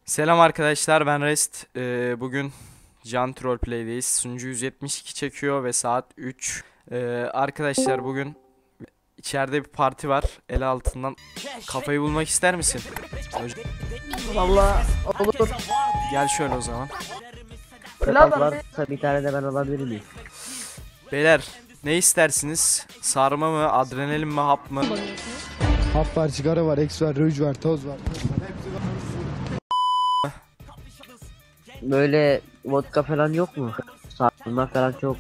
Selam arkadaşlar, ben Rest. Bugün Can Trollplay'deyiz. Sunucu 172 çekiyor ve saat 3. Arkadaşlar bugün içeride bir parti var. El altından kafayı bulmak ister misin? Vallahi olur. Gel şöyle o zaman. Kapak varsa bir tane de ben alabilir miyim? Beyler ne istersiniz? Sarma mı, adrenalin mi, hap mı? Hap var, sigara var, eks var, ruj var, toz var. Böyle vodka falan yok mu? Sarma falan çok.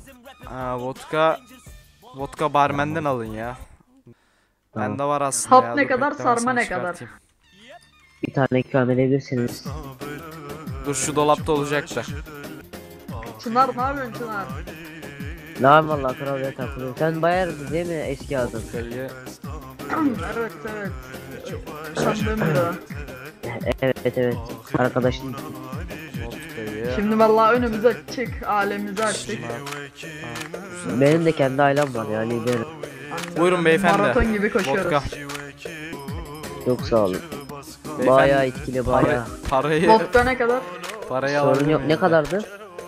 Vodka barmenden alın ya. Tamam. Bende var aslında Hap ya. ne Dur kadar, bekle, ben sarma sana ne kadar? çıkartayım. Bir tane ikram edebilirsiniz. Dur şu dolapta olacak da. Çınar ne yapıyorsun Çınar? Ne var vallahi kralya takılıyor. Sen bayar değil mi eski adın? Vodkayı Evet. Sandığım da. Evet. Arkadaşın. vodkayı. Şimdi vallahi önümüzü açtık, alemizi açtık. Benim de kendi ailem var ya liderim. Buyurun beyefendi. Maraton gibi koşuyoruz. Vodka. Çok sağ olun. Beyefendi, Bayağı etkili bayağı. Parayı Vodka ne kadar? alabilir Sorun yok. miyim? Ne kadardı?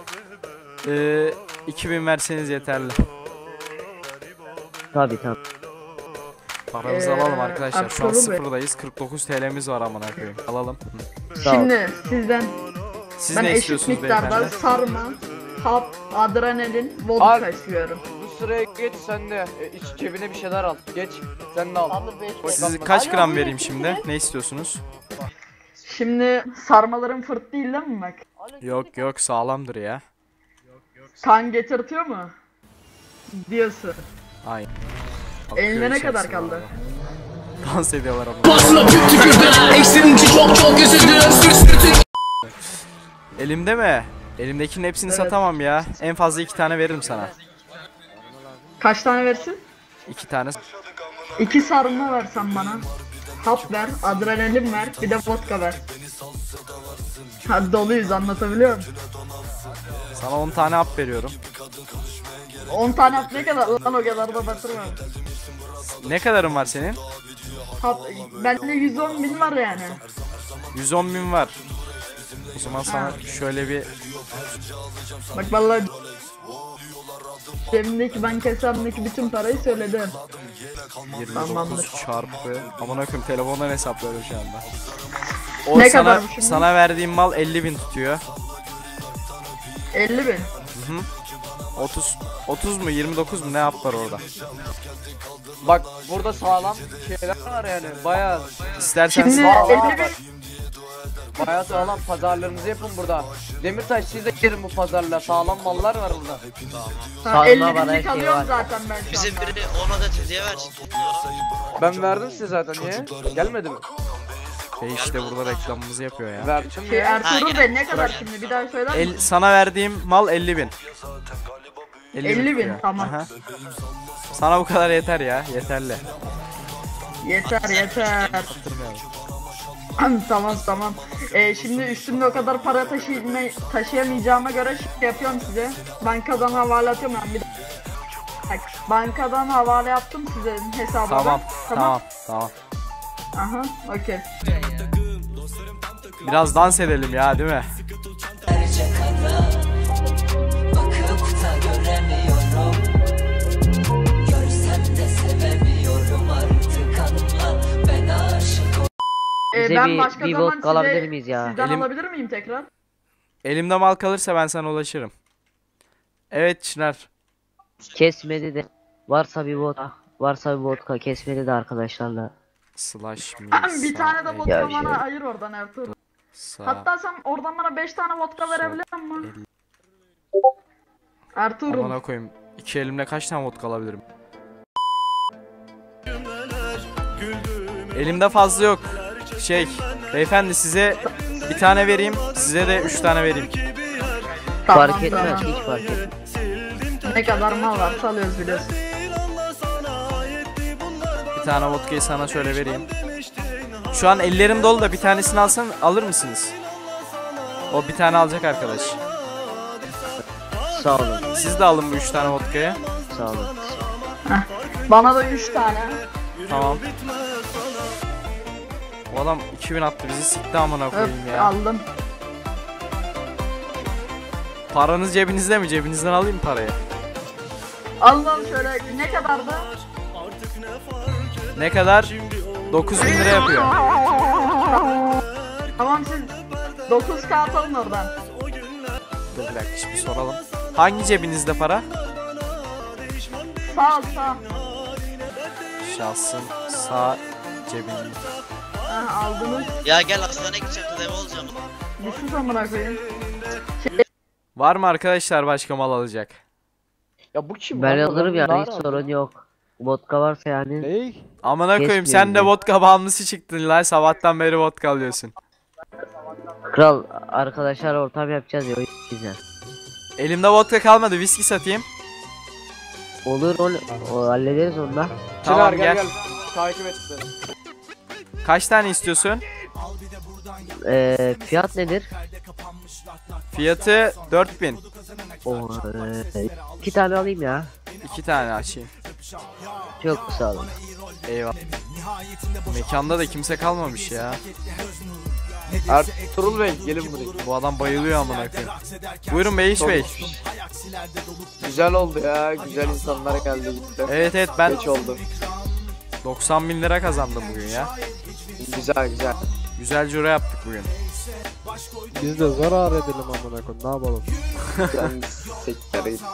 2000 verseniz yeterli. Tabii. Paramızı alalım arkadaşlar. Şu an Ertuğrul Bey. sıfırdayız. 49 TL'miz var amına koyayım. Alalım. Sağ ol. Şimdi sizden Siz ben ne eşit istiyorsunuz miktarda beyefendi? sarma, hap, adrenalin, vodka istiyorum. Bu sıraya geç sen de iç cebine bir şeyler al. Geç sen de al. Siz kaç gram vereyim şimdi? Ne istiyorsunuz? Şimdi sarmaların fırt değil mi bak? Yok sağlamdır ya. Kan getirtiyor mu? Diyorsun. Aynen. Eline Bakıyor ne kadar içerisine kaldı? orada. Dans ediyorlar ama. Elimde mi? Elimdekinin hepsini Evet. satamam ya. En fazla 2 tane veririm sana. Kaç tane versin? 2 tane. 2 sarma versen bana. Hap ver, adrenalin ver, bir de vodka ver. Hadi doluyuz, anlatabiliyor muyum? Sana 10 tane hap veriyorum. 10 tane hap ne kadar lan, o kadar da batırma. Ne kadarın var senin? Hap, bende 110 bin var yani. 110 bin var. O zaman sana şöyle bir Bak vallahi cebimdeki, ben kesemdeki bütün parayı söyledim. 29 çarpı. Amına koyayım, telefondan hesaplıyorum şu anda. O Ne sana, kadarmış şimdi? sana verdiğim mal 50 bin tutuyor. 50 bin. 30 mu 29 mu ne hap var orada. Bak burada sağlam şeyler var yani. Bayağı İstersen Şimdi sağlam 50 bak. bin. Bayağı sağlam pazarlarınızı yapın burada. Demirtaş siz de girin bu pazarla. Sağlam mallar var burada. Ha, Sarma 50 bana her binlik şey alıyorum var. zaten ben şu Bize anda. biri 10 adet hediye versin. Ben verdim size zaten niye? Gelmedi mi? işte burada reklamımızı yapıyor ya. Verdim Şey, ya. Ertuğrul Bey ne kadar şimdi, bir daha söyler misin? Sana verdiğim mal 50 bin. 50 bin, tutuyor. tamam. Aha. Sana bu kadar yeter ya, yeterli. Yeter. Tamam. Şimdi üstümde o kadar para taşıyamayacağıma göre şey yapıyorum size. Bankadan havale atıyorum ben bir Bak, bankadan havale yaptım size hesabına. Tamam. Aha, okey. Biraz dans edelim ya, değil mi? Bakıp da göremiyorum. Görsem de sevemiyorum artık, anla ben aşık. Bize Ben bir başka zaman vodka alabilir miyiz ya? sizden Elim- alabilir miyim tekrar? Elimde mal kalırsa ben sana ulaşırım. Evet Çınar. Kesmedi de. Varsa bir vodka kesmedi de arkadaşlarla. Slash me. Bir tane de vodka Ya bana şey. ayır oradan Ertuğrul. Hatta sen oradan bana 5 tane vodka verebilir misin? Ertuğrul. Amına koyayım. 2 elimle kaç tane vodka alabilirim? Elimde fazla yok. Beyefendi size bir tane vereyim, size de 3 tane vereyim. Fark etmez, hiç fark etmez. Ne kadar mal varsa alıyoruz biliyorsun. Bir tane vodkayı sana şöyle vereyim. Şu an ellerim dolu da bir tanesini alır mısınız? O bir tane alacak arkadaş. Sağ olun, Siz de alın bu 3 tane vodkayı. sağ olun. Bana da 3 tane. Tamam. O adam 2000 attı, bizi sikti amına Öp, koyayım ya. aldım. Paranız cebinizde mi? Cebinizden alayım parayı. Aldım şöyle, ne kadardı? Ne kadar? 9000 lira yapıyor. Tamam siz 9K atalım oradan. Dur bir dakika, şimdi soralım. Hangi cebinizde para? Sağ ol sağ. Şahsın sağ cebinde. Ha, aldınız. Ya gel hastaneye gideceğim, tedavi olacağım. Bir sus amına koyayım. Var mı arkadaşlar başka mal alacak? Ya bu kim Ben lan? alırım Bu yani, ne hiç ara sorun yok. Vodka varsa yani. Ney? Amına koyayım, Kesmiyor sen de bizi. vodka bağımlısı çıktın lan, sabahtan beri vodka alıyorsun. Kral, arkadaşlar ortam yapacağız ya, o güzel. Elimde vodka kalmadı, viski satayım. Olur, o hallederiz onda. Tamam, Çınar gel. gel. Takip et beni. Kaç tane istiyorsun? Fiyat nedir? Fiyatı 4000. O 2 tane alayım ya. 2 tane açayım. Çok sağ olun. Eyvallah. Mekanda da kimse kalmamış ya. Ertuğrul Bey gelin buraya. Bu adam bayılıyor amına koyayım. Buyurun Beyiş Bey. Güzel oldu ya. Güzel insanlar geldi gitti. Evet evet, ben Geç oldu. 90.000 lira kazandım bugün ya. Güzel güzel. Güzel ciro yaptık bugün. Biz de zarar edelim amına koyayım. Ne yapalım? Sen sektere git.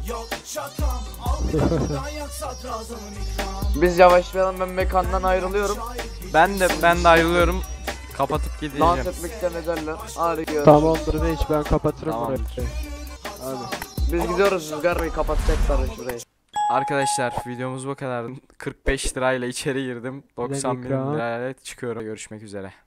Biz yavaşlayalım, ben mekandan ayrılıyorum. Ben de ayrılıyorum. Kapatıp Dans gideceğim. etmek istemezler. Hadi görüşürüz. Tamamdır ne hiç ben kapatırım Tamamdır. burayı. Hadi. Biz gidiyoruz, Rüzgar Bey kapatacaklar şurayı. Arkadaşlar videomuz bu kadar. 45 lirayla içeri girdim. 90.000 ikram. lirayla çıkıyorum. Görüşmek üzere.